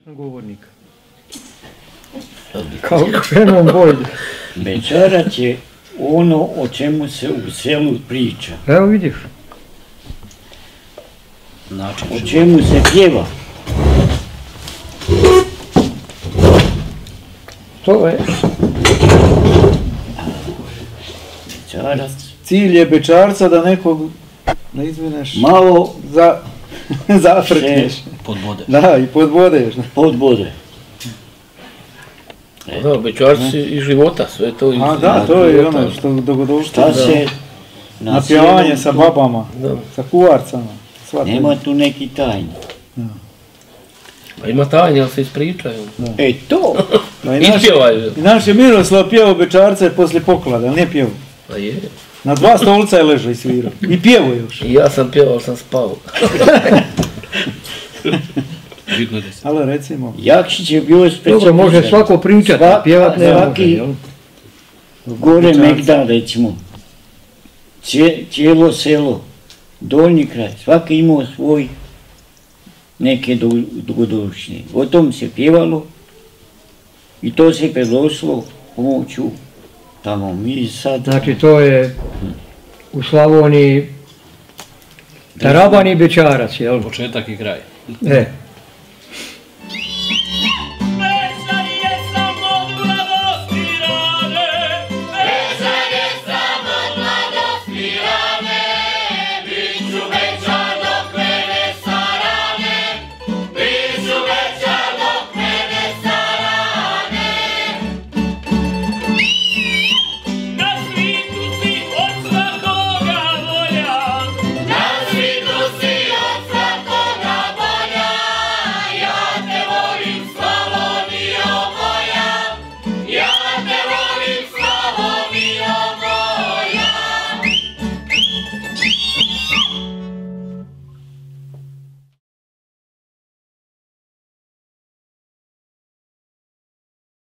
Govornika. Kao krenom bolje. Bećarac je ono o čemu se u selu priča. Evo vidiš. O čemu se pjeva. To je. Bećarac. Cilj je bećarca da nekog, ne izvineš, Malo zafrkneš. Podbode. Da, i podbodeš. podbode. Da, bećarci i života, sve to. A da, to je ono što dogodovštvo. Šta se Napjevanje sa babama, sa kuvarcama. Nema tu neki tajni. A ima tajni, ali se ispričaju. E to! I pjevaju. I naš je Miroslav pjevao bećarce poslije poklada, ali nije pjevao. Pa je. Na 2 stolca je ležao i svirao. I pjevao još. I ja sam pjevao, sam spao. Ali recimo. Jakšić je bio specijalista. Dobro, može svako pričati, pjevat ne može. Svaki gore Megdan, recimo. Cijelo selo, donji kraj, svaki imao svoj neke dogodovštine. O tom se pjevalo i to se predošlo pomoću tamo mi sad. Znači to je u Slavoniji Taraban i bećarac, jel? Početak i kraj. E.